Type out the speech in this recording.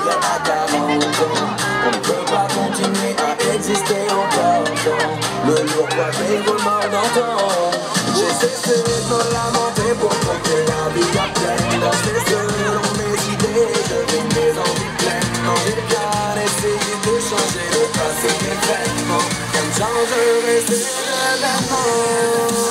regrets à 40 ans. On ne peut pas continuer à exister encore dans le lourd poids des remords d'antan. J'ai cessé de me lamenter pour compter la vie à pleine. Danser selon mes idées, je vis mes envies pleinement. J'ai bien essayé de changer le passé d'événement. Rien ne changerait ces événements.